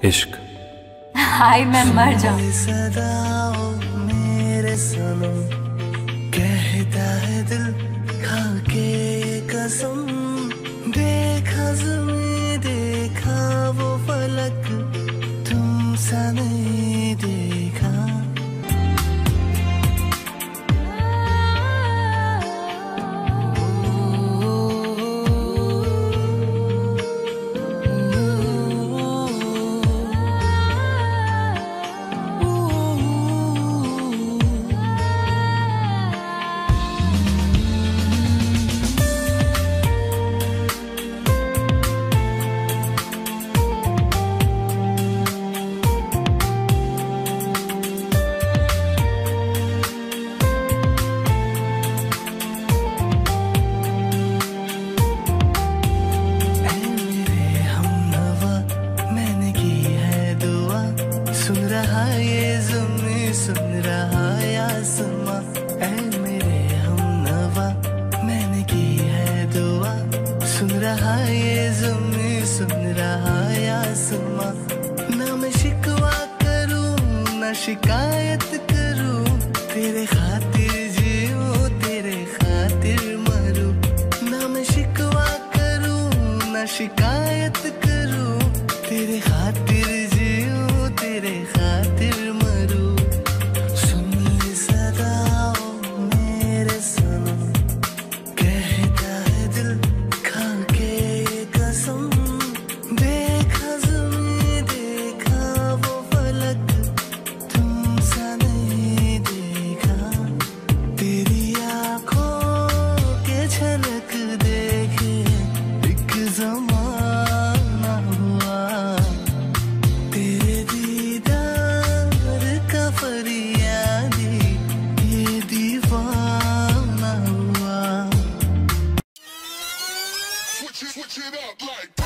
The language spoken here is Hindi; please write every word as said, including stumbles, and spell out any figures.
इश्क। हाय मैं मर जाऊं। सदाओ मेरे सनम, कहता है दिल खा के कसम, देखा ज़मीं देखा वो फलक, तुम सा नहीं देखा। सुन रहा ये ज़मीं सुन रहा या आसमां, ऐ मेरे हमनवा मैंने की है दुआ। सुन रहा ये ज़मीं सुन रहा या आसमां, ना मैं शिकवा करूं ना शिकायत करूं, तेरे खातिर जीऊं तेरे खातिर मरूं। ना मैं शिकवा करूं ना शिकायत करूं, तेरे खातिर जीऊं तेरे खातिर मरूं। सुन ले सदाओ मेरे सनम, कहता है दिल खा के कसम, देखा ज़मीं देखा वो फलक, तुम सा नहीं देखा। तेरी आँखों के झलक देखे एक ज़माना हुआ, तेरे दीदार का फरियादी ये दीवाना हुआ। Switch it, switch it up like